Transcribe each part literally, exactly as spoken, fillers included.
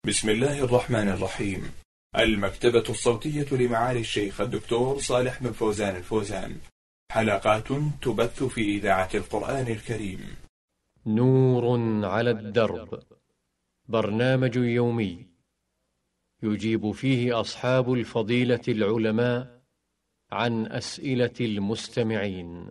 بسم الله الرحمن الرحيم. المكتبة الصوتية لمعالي الشيخ الدكتور صالح بن فوزان الفوزان، حلقات تبث في إذاعة القرآن الكريم. نور على الدرب، برنامج يومي يجيب فيه أصحاب الفضيلة العلماء عن أسئلة المستمعين.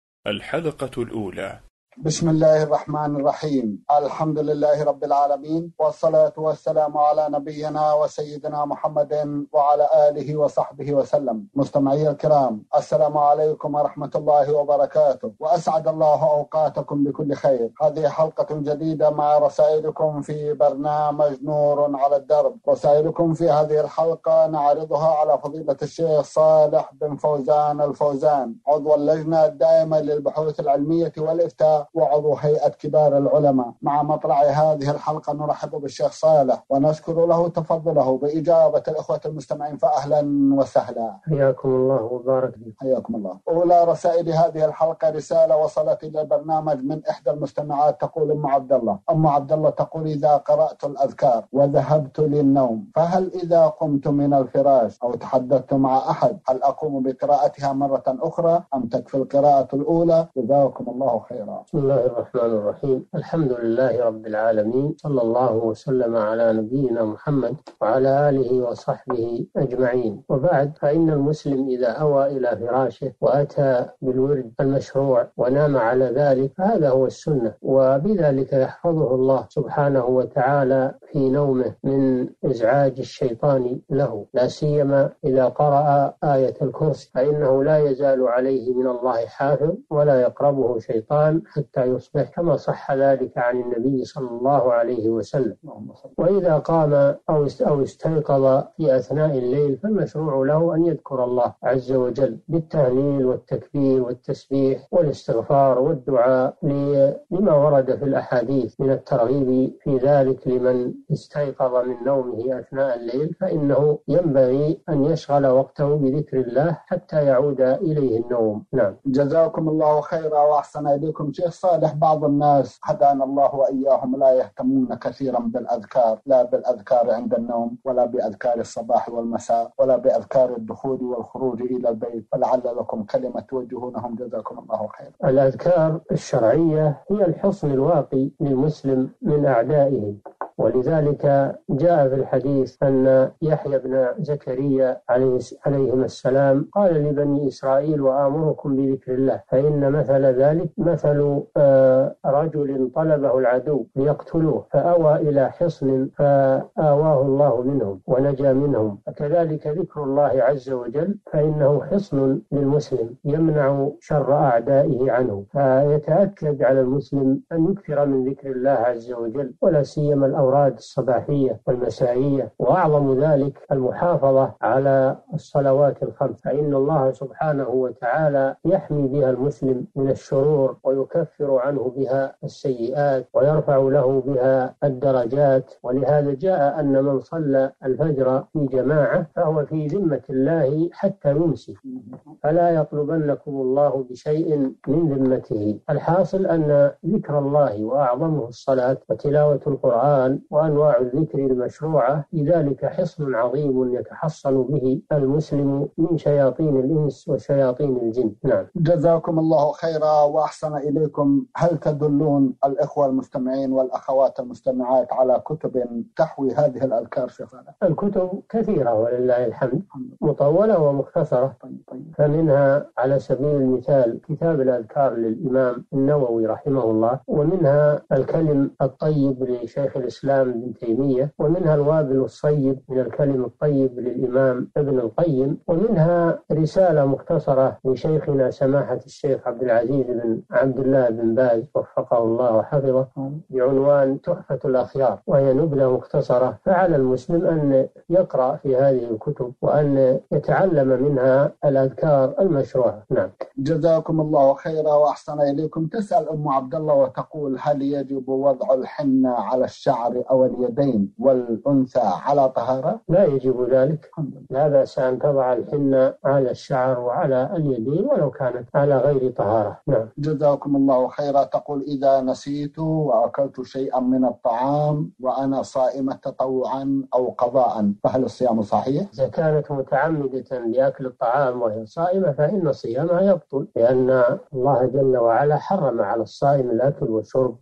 الحلقة الأولى. بسم الله الرحمن الرحيم. الحمد لله رب العالمين، والصلاة والسلام على نبينا وسيدنا محمد وعلى آله وصحبه وسلم. مستمعي الكرام، السلام عليكم ورحمة الله وبركاته، وأسعد الله أوقاتكم بكل خير. هذه حلقة جديدة مع رسائلكم في برنامج نور على الدرب. رسائلكم في هذه الحلقة نعرضها على فضيلة الشيخ صالح بن فوزان الفوزان، عضو اللجنة الدائمة للبحوث العلمية والإفتاء وعضو هيئة كبار العلماء. مع مطلع هذه الحلقة نرحب بالشيخ صالح ونشكر له تفضله بإجابة الإخوة المستمعين، فأهلا وسهلا. حياكم الله وبارك فيكم. حياكم الله. أولى رسائل هذه الحلقة رسالة وصلت إلى البرنامج من إحدى المستمعات، تقول أم عبد الله أم عبد الله تقول: إذا قرأت الأذكار وذهبت للنوم، فهل إذا قمت من الفراش أو تحدثت مع أحد هل أقوم بقراءتها مرة أخرى أم تكفي القراءة الأولى؟ جزاكم الله خيرا. بسم الله الرحمن الرحيم. الحمد لله رب العالمين، صلى الله وسلم على نبينا محمد وعلى آله وصحبه أجمعين، وبعد، فإن المسلم إذا أوى إلى فراشه وأتى بالورد المشروع ونام على ذلك فهذا هو السنة، وبذلك يحفظه الله سبحانه وتعالى في نومه من إزعاج الشيطان له، لا سيما إذا قرأ آية الكرسي، فإنه لا يزال عليه من الله حافظ ولا يقربه شيطان حتى يصبح، كما صح ذلك عن النبي صلى الله عليه وسلم. وإذا قام أو استيقظ في أثناء الليل فالمشروع له أن يذكر الله عز وجل بالتهليل والتكبير والتسبيح والاستغفار والدعاء لما ورد في الأحاديث من الترغيب في ذلك لمن استيقظ من نومه أثناء الليل، فإنه ينبغي أن يشغل وقته بذكر الله حتى يعود إليه النوم. نعم. جزاكم الله خيرا وأحسن إليكم شيخ صالح. بعض الناس هدانا الله وإياهم لا يهتمون كثيرا بالأذكار، لا بالأذكار عند النوم ولا بأذكار الصباح والمساء ولا بأذكار الدخول والخروج إلى البيت، فلعل لكم كلمة توجهونهم. جزاكم الله خيرا. الأذكار الشرعية هي الحصن الواقي للمسلم من أعدائه، ولذلك جاء في الحديث أن يحيى بن زكريا عليهما السلام قال لبني إسرائيل: وآمركم بذكر الله، فإن مثل ذلك مثل رجل طلبه العدو ليقتلوه فأوى إلى حصن فآواه الله منهم ونجا منهم. فكذلك ذكر الله عز وجل فإنه حصن للمسلم يمنع شر أعدائه عنه، فيتأكد على المسلم أن يكثر من ذكر الله عز وجل، ولا سيما الأوراد الصباحية والمسائية، وأعظم ذلك المحافظة على الصلوات الخمس، فإن الله سبحانه وتعالى يحمي بها المسلم من الشرور ويكفر عنه بها السيئات ويرفع له بها الدرجات. ولهذا جاء أن من صلى الفجر في جماعة فهو في ذمة الله حتى يمسي، فلا يطلبنكم الله بشيء من ذمته. الحاصل أن ذكر الله وأعظمه الصلاة وتلاوة القرآن وأنواع الذكر المشروعة، لذلك حصن عظيم يتحصن به المسلم من شياطين الإنس وشياطين الجن. نعم. جزاكم الله خيرا وأحسن إليكم. هل تدلون الإخوة المستمعين والأخوات المستمعات على كتب تحوي هذه الأذكار شيخنا؟ الكتب كثيرة ولله الحمد، مطولة ومختصرة. فمنها على سبيل المثال كتاب الأذكار للإمام النووي رحمه الله، ومنها الكلم الطيب لشيخ الإسلام ابن تيمية، ومنها الوابل الصيب من الكلم الطيب للإمام ابن القيم، ومنها رسالة مختصرة لشيخنا سماحة الشيخ عبد العزيز بن عبد الله بن باز وفقه الله وحفظه بعنوان تحفة الأخيار، وهي نبذة مختصرة. فعلى المسلم أن يقرأ في هذه الكتب وأن يتعلم منها الأذكار المشروعة. نعم. جزاكم الله خيرا وأحسن إليكم. تسأل أم عبد الله وتقول: هل يجب وضع الحنة على الشعر الشعر أو اليدين والأنثى على طهارة؟ لا يجب ذلك، لا بأس أن تضع الحنة على الشعر وعلى اليدين ولو كانت على غير طهارة. نعم. جزاكم الله خيرا. تقول: إذا نسيت وأكلت شيئا من الطعام وأنا صائمة تطوعا أو قضاء فهل الصيام صحيح؟ إذا كانت متعمدة لأكل الطعام وهي صائمة فإن صيامها يبطل، لأن الله جل وعلا حرم على الصائم الأكل والشرب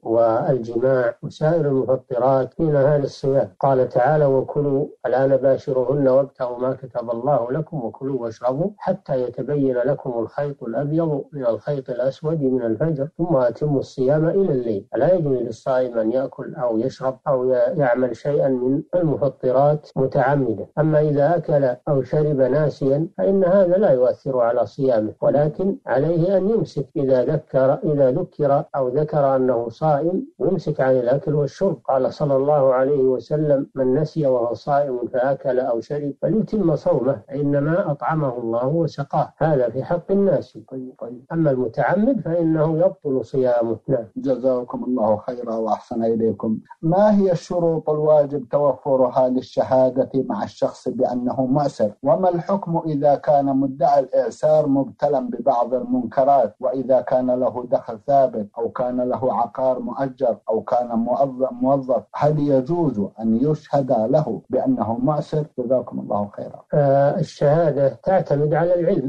والجماع وسائر المفطرات في نهار الصيام. قال تعالى: وكلوا الآن باشروهن وابتغوا ما كتب الله لكم وكلوا واشربوا حتى يتبين لكم الخيط الأبيض من الخيط الأسود من الفجر ثم أتموا الصيام إلى الليل. لا يجوز للصائم أن يأكل أو يشرب أو يعمل شيئا من المفطرات متعمدا. أما إذا أكل أو شرب ناسيا فإن هذا لا يؤثر على صيامه، ولكن عليه أن يمسك إذا ذكر إذا ذكر أو ذكر أنه صائم، يمسك عن الأكل والشرب. قال صلى الله عليه وسلم: من نسي وهو صائم فأكل أو شرب فليتم صومه إنما أطعمه الله وسقاه. هذا في حق الناس. أما المتعمد فإنه يبطل صيامه. نعم. جزاكم الله خيرا وأحسن إليكم. ما هي الشروط الواجب توفرها للشهادة مع الشخص بأنه مؤسر؟ وما الحكم إذا كان مدعي الإعسار مبتلا ببعض المنكرات، وإذا كان له دخل ثابت أو كان له عقار مؤجر أو كان موظف، هل يجوز أن يشهد له بأنه مؤسر؟ جزاكم الله خيرا. آه الشهادة تعتمد على العلم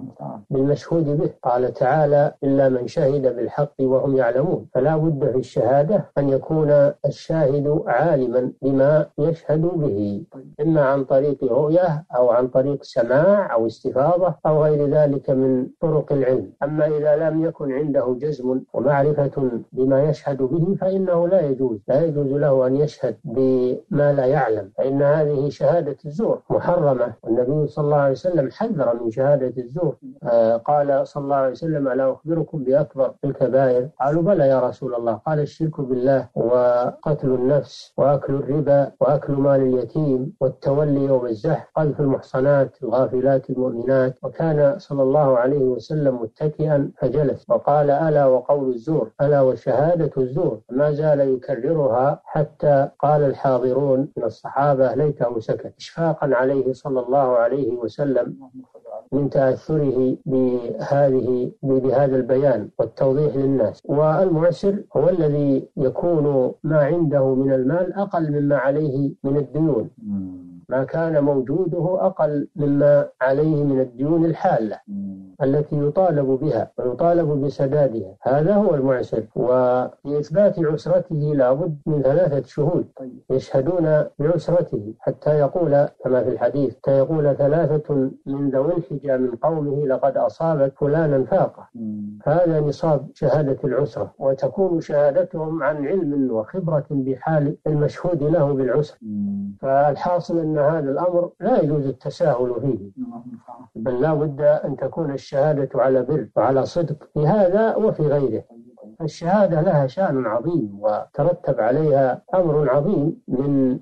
بالمشهود به. قال تعالى: إلا من شهد بالحق وهم يعلمون. فلا بد في الشهادة أن يكون الشاهد عالما بما يشهد به، إما عن طريق رؤية أو عن طريق سماع أو استفاضة أو غير ذلك من طرق العلم. أما إذا لم يكن عنده جزم ومعرفة بما يشهد به فإنه لا يجوز لا يجوز له أن يشهد بما لا يعلم، فإن هذه شهادة الزور محرمة. والنبي صلى الله عليه وسلم حذر من شهادة الزور. آه قال صلى الله عليه وسلم: ألا أخبركم بأكبر الكبائر؟ قالوا: بلى يا رسول الله. قال: الشرك بالله وقتل النفس وأكل الربا وأكل مال اليتيم والتولي يوم الزحف قذف المحصنات الغافلات المؤمنات. وكان صلى الله عليه وسلم متكئا فجلس وقال: ألا وقول الزور، ألا وشهادة الزور. ما زال يكررها حتى قال الحاضرون من الصحابة: ليته سكت، إشفاقا عليه صلى الله عليه وسلم من تأثره بهذه بهذا البيان والتوضيح للناس. والمعسر هو الذي يكون ما عنده من المال أقل مما عليه من الديون، ما كان موجوده أقل مما عليه من الديون الحالة التي يطالب بها ويطالب بسدادها. هذا هو المعسر. ولإثبات عسرته لابد من ثلاثة شهود يشهدون بعسرته حتى يقول كما في الحديث: حتى يقول ثلاثة من ذوي الحجى من قومه لقد أصابت فلانا فاقة. هذا نصاب شهادة العسرة، وتكون شهادتهم عن علم وخبرة بحال المشهود له بالعسر. فالحاصل أن هذا الأمر لا يجوز التساهل فيه، بل لا بد أن تكون الشهادة على بر وعلى صدق في هذا وفي غيره. الشهادة لها شأن عظيم وترتب عليها أمر عظيم من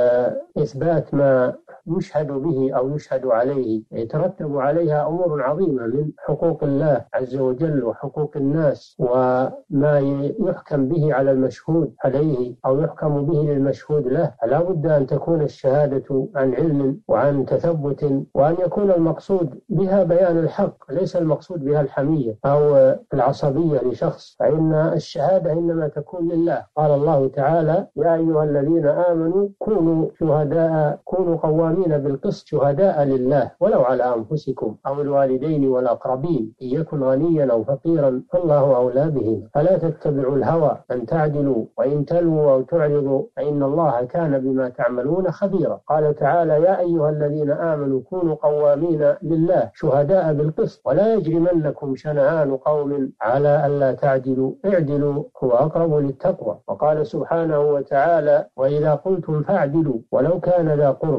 إثبات ما يشهد به أو يشهد عليه، يترتب عليها أمور عظيمة من حقوق الله عز وجل وحقوق الناس، وما يحكم به على المشهود عليه أو يحكم به للمشهود له. فلا بد أن تكون الشهادة عن علم وعن تثبت، وأن يكون المقصود بها بيان الحق، ليس المقصود بها الحمية أو العصبية لشخص، فإن الشهادة إنما تكون لله. قال الله تعالى: يا أيها الذين آمنوا كونوا شهداء كونوا قوامين بالقسط شهداء لله ولو على أنفسكم أو الوالدين والأقربين إن يكن غنيا أو فقيرا فالله أولى بهما فلا تتبعوا الهوى أن تعدلوا وإن تلووا أو تعرضوا فإن الله كان بما تعملون خبيرا. قال تعالى: يا أيها الذين آمنوا كونوا قوامين لله شهداء بالقسط ولا يجرمنكم شنآن قوم على ألا تعدلوا اعدلوا هو أقرب للتقوى. وقال سبحانه وتعالى: وإذا قلتم فاعدلوا ولو كان ذا قربى. وبهذا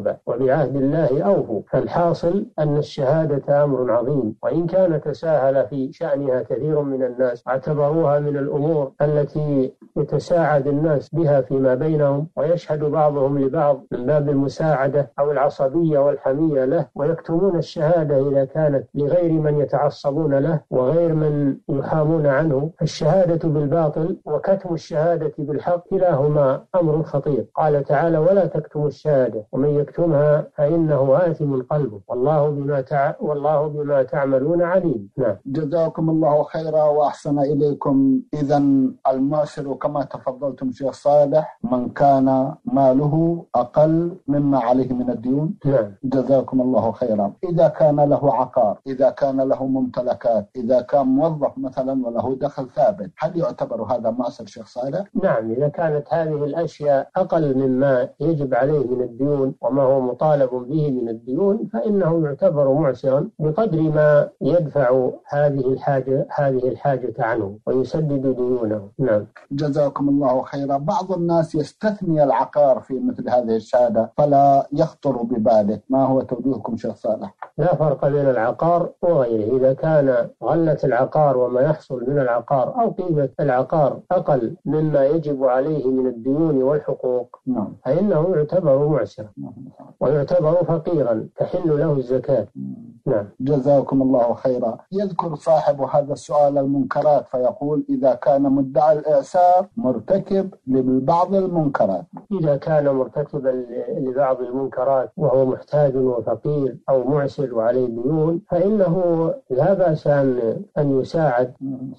وبعهد الله أوفوا. فالحاصل أن الشهادة أمر عظيم، وإن كان تساهل في شأنها كثير من الناس اعتبروها من الأمور التي يتساعد الناس بها فيما بينهم، ويشهد بعضهم لبعض من باب المساعدة أو العصبية والحمية له، ويكتمون الشهادة إذا كانت لغير من يتعصبون له وغير من يحامون عنه. الشهادة بالباطل وكتم الشهادة بالحق كلاهما أمر خطير. قال تعالى: ولا تكتموا الشهادة ومن يكتمها فإنه آثم قلبه والله بما تع... والله بما تعملون عليم. نعم. جزاكم الله خيرا وأحسن إليكم. إذا المعسر كما تفضلتم شيخ صالح من كان ماله أقل مما عليه من الديون. نعم. جزاكم الله خيرا. إذا كان له عقار، إذا كان له ممتلكات، إذا كان موظف مثلا وله دخل ثابت، هل يعتبر هذا معسر شيخ صالح؟ نعم، إذا كانت هذه الأشياء أقل مما يجب عليه من الديون وما هو مطالب به من الديون فإنه يعتبر معسرا بقدر ما يدفع هذه الحاجة هذه الحاجة عنه ويسدد ديونه. نعم. جزاكم الله خيرا. بعض الناس يستثني العقار في مثل هذه الشهادة فلا يخطر بباله، ما هو توجيهكم شيخ صالح؟ لا فرق بين العقار وغيره. إذا كان غلة العقار وما يحصل من العقار أو قيمة العقار أقل مما يجب عليه من الديون والحقوق نعم. فإنه يعتبر معسرا ويعتبر فقيرا تحل له الزكاة. نعم. جزاكم الله خيرا. يذكر صاحب هذا السؤال المنكرات فيقول: إذا كان مدعي الإعسار مرتكب لبعض المنكرات. إذا كان مرتكبا لبعض المنكرات وهو محتاج وفقير أو معسر وعليه ديون فإنه لا بأس أن أن يساعد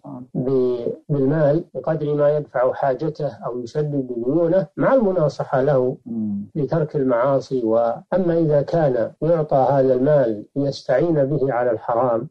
بالمال بقدر ما يدفع حاجته أو يسدد ديونه مع المناصحة له لترك المعاصي. وأما إذا كان يعطى هذا المال ليستعين به على الحرام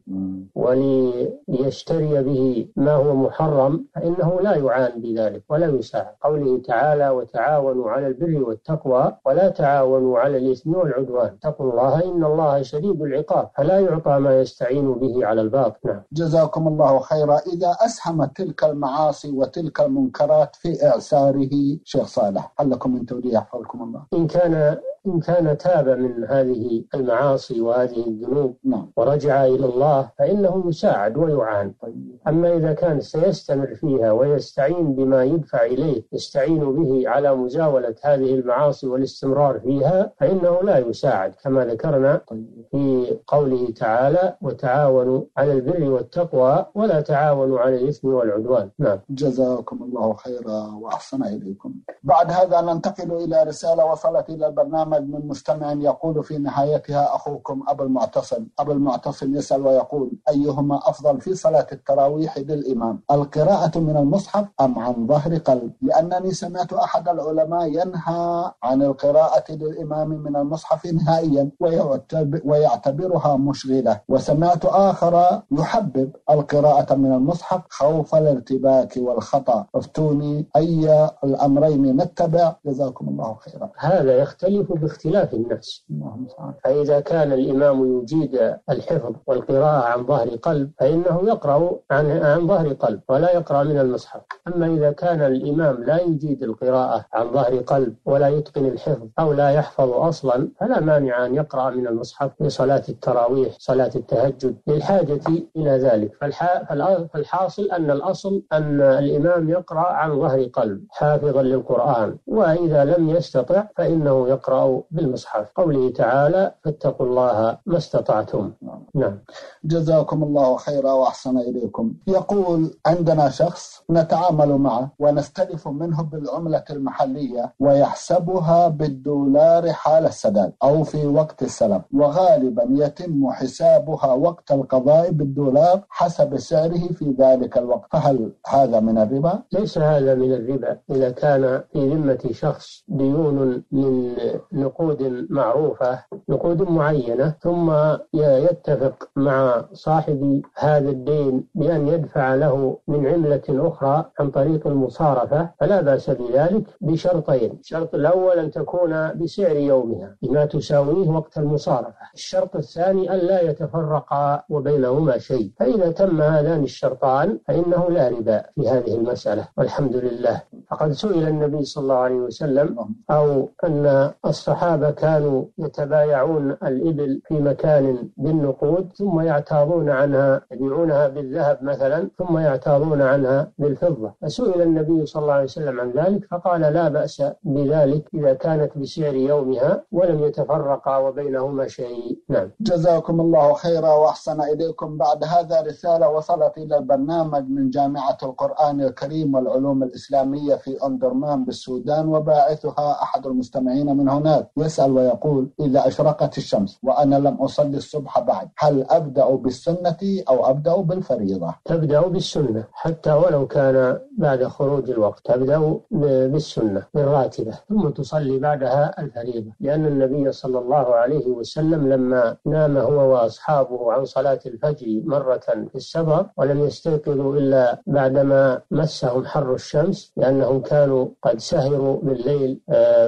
وليشتري به ما هو محرم فإنه لا يعان بذلك ولا يساعد. قوله تعالى: وتعاونوا على البر والتقوى ولا تعاونوا على الإثم والعدوان اتقوا الله إن الله شديد العقاب. فلا يعطى ما يستعين به على الباطل. نعم. جزاكم الله خيرا. إذا أسهمت تلك المعاصي وتلك المنكرات في إعساره شيخ صالح هل لكم من توجيه يحفظكم الله؟ إن كان إن كان تاب من هذه المعاصي وهذه الذنوب نعم. ورجع إلى الله فإنه يساعد ويعان. أما إذا كان سيستمر فيها ويستعين بما يدفع إليه يستعين به على مزاولة هذه المعاصي والاستمرار فيها فإنه لا يساعد كما ذكرنا في قوله تعالى: وتعاونوا على البر والتقوى ولا تعاونوا على الإثم والعدوان. نعم. جزاكم الله خيرا وأحسن إليكم. بعد هذا ننتقل إلى رسالة وصلت إلى البرنامج من مستمع يقول في نهايتها: أخوكم أبو المعتصم. أبو المعتصم يسأل ويقول: أيهما أفضل في صلاة التراويح للإمام، القراءة من المصحف أم عن ظهر قلب؟ لأنني سمعت أحد العلماء ينهى عن القراءة للإمام من المصحف نهائيا ويعتبرها مشغلة، وسمعت آخر يحبب القراءة من المصحف خوف الارتباك والخطأ. افتوني أي الأمرين نتبع جزاكم الله خيرا. هذا يختلف باختلاف الناس. فإذا كان الإمام يجيد الحفظ والقراءة عن ظهر قلب فإنه يقرأ عن, عن ظهر قلب ولا يقرأ من المصحف. أما إذا كان الإمام لا يجيد القراءة عن ظهر قلب ولا يتقن الحفظ أو لا يحفظ أصلا فلا مانع أن يقرأ من المصحف في صلاة التراويح صلاة التهجد للحاجة إلى ذلك. فالحاصل أن الأصل أن الإمام يقرأ عن ظهر قلب حافظا للقرآن، وإذا لم يستطع فإنه يقرأ بالمصحف. قوله تعالى: فاتقوا الله ما استطعتم. نعم. جزاكم الله خيرا وأحسن إليكم. يقول: عندنا شخص نتعامل معه ونستلف منه بالعملة المحلية ويحسبها بالدولار حال السداد أو في وقت السلف، وغالبا يتم حسابها وقت القضاء بالدولار حسب سعره في ذلك الوقت، فهل هذا من الربا؟ ليس هذا من الربا إذا كان في ذمة شخص ديون من نقود معروفة، نقود معينة، ثم يتفق مع صاحب هذا الدين بأن يدفع له من عملة أخرى عن طريق المصارفة فلا بأس بذلك بشرطين: الشرط الأول أن تكون بسعر يومها بما تساويه وقت المصارفة، الشرط الثاني أن لا يتفرقا وبينهما شيء. فإذا تم هذان الشرطان فإنه لا ربا في هذه المسألة والحمد لله. فقد سئل النبي صلى الله عليه وسلم أو أن الصحابة الصحابة كانوا يتبايعون الإبل في مكان بالنقود ثم يعتاضون عنها، يبيعونها بالذهب مثلا ثم يعتاضون عنها بالفضة. فسئل النبي صلى الله عليه وسلم عن ذلك فقال لا بأس بذلك إذا كانت بسعر يومها ولم يتفرقا وبينهما شيء. نعم. جزاكم الله خيرا وأحسن إليكم. بعد هذا رسالة وصلت إلى البرنامج من جامعة القرآن الكريم والعلوم الإسلامية في أندرمان بالسودان، وباعثها أحد المستمعين من هناك يسأل ويقول: إذا أشرقت الشمس وأنا لم أصلي الصبح بعد، هل أبدأ بالسنة أو أبدأ بالفريضة؟ تبدأ بالسنة حتى ولو كان بعد خروج الوقت، تبدأ بالسنة بالراتبة ثم تصلي بعدها الفريضة، لأن النبي صلى الله عليه وسلم لما نام هو وأصحابه عن صلاة الفجر مرة في السفر ولم يستيقظوا إلا بعدما مسهم حر الشمس، لأنهم كانوا قد سهروا بالليل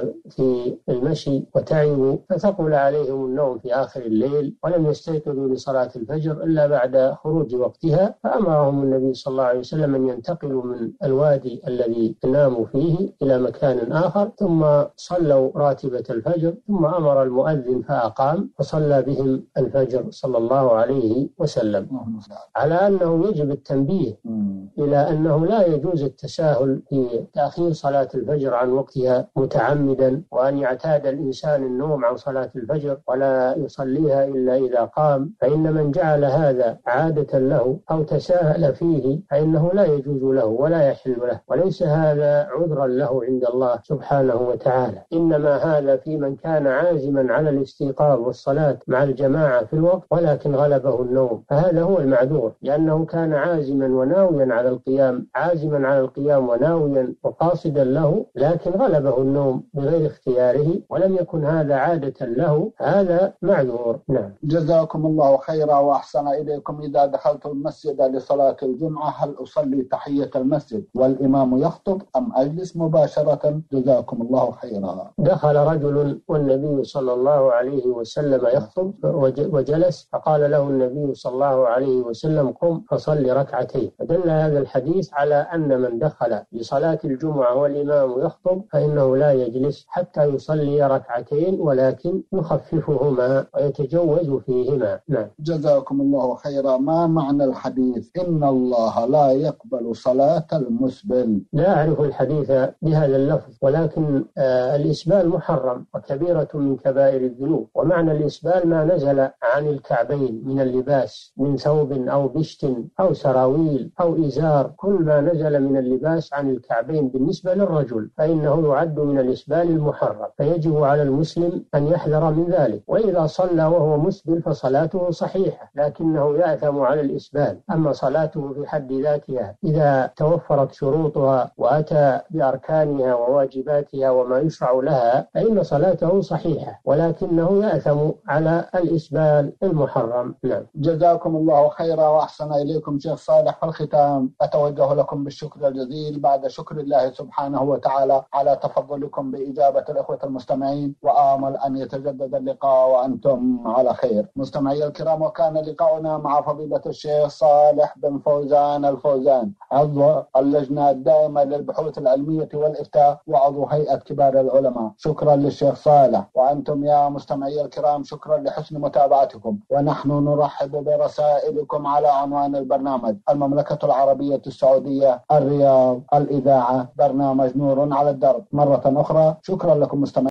في المشي وتعبوا فثقل عليهم النوم في آخر الليل ولم يستيقظوا لصلاة الفجر إلا بعد خروج وقتها، فأمرهم النبي صلى الله عليه وسلم أن ينتقلوا من الوادي الذي ناموا فيه إلى مكان آخر، ثم صلوا راتبة الفجر، ثم أمر المؤذن فأقام فصلى بهم الفجر صلى الله عليه وسلم. على أنه يجب التنبيه إلى أنه لا يجوز التساهل في تأخير صلاة الفجر عن وقتها متعمدا، وأن يعتاد الإنسان النوم عن صلاة الفجر ولا يصليها إلا إذا قام، فإن من جعل هذا عادة له أو تساهل فيه فإنه لا يجوز له ولا يحل له، وليس هذا عذرا له عند الله سبحانه وتعالى، إنما هذا في من كان عازما على الاستيقاظ والصلاة مع الجماعة في الوقت ولكن غلبه النوم، فهذا هو المعذور، لأنه كان عازما وناويا على القيام عازما على القيام وناويا وقاصدا له، لكن غلبه النوم بغير اختياره ولم يكن هذا عادة له، هذا معذور. نعم. جزاكم الله خيرا وأحسن إليكم. إذا دخلت المسجد لصلاة الجمعة هل أصلي تحية المسجد والإمام يخطب أم أجلس مباشرة؟ جزاكم الله خيرا. دخل رجل والنبي صلى الله عليه وسلم يخطب وجلس، فقال له النبي صلى الله عليه وسلم: قم فصل ركعتين. فدل هذا الحديث على أن من دخل لصلاة الجمعة والإمام يخطب فإنه لا يجلس حتى يصلي ركعتين، ولكن يخففهما ويتجوز فيهما. نعم. جزاكم الله خيرا. ما معنى الحديث إن الله لا يقبل صلاة المسبل؟ لا أعرف الحديث بهذا اللفظ، ولكن آه الإسبال محرم وكبيرة من كبائر الذنوب، ومعنى الإسبال ما نزل عن الكعبين من اللباس من ثوب أو بشت أو سراويل أو إزار، كل ما نزل من اللباس عن الكعبين بالنسبة للرجل فإنه يعد من الإسبال المحرم، فيجب على المسلم أن يحذر من ذلك. وإذا صلى وهو مسبل فصلاته صحيحة لكنه يأثم على الإسبال. أما صلاته في حد ذاتها إذا توفرت شروطها وأتى بأركانها وواجباتها وما يشرع لها فإن صلاته صحيحة، ولكنه يأثم على الإسبال المحرم. نعم. جزاكم الله خيرا وأحسن إليكم شيخ صالح. في الختام أتوجه لكم بالشكر الجزيل بعد شكر الله سبحانه وتعالى على تفضلكم بإجابة الإخوة المستمعين، وآمل أن يتجدد اللقاء وأنتم على خير. مستمعي الكرام، وكان لقاؤنا مع فضيلة الشيخ صالح بن فوزان الفوزان، عضو اللجنة الدائمة للبحوث العلمية والإفتاء وعضو هيئة كبار العلماء. شكرا للشيخ صالح. وأنتم يا مستمعي الكرام شكرا لحسن متابعتكم، ونحن نرحب برسائلكم على عنوان البرنامج: المملكة العربية السعودية، الرياض، الإذاعة، برنامج نور على الدرب. مرة أخرى شكرا لكم مستمعين.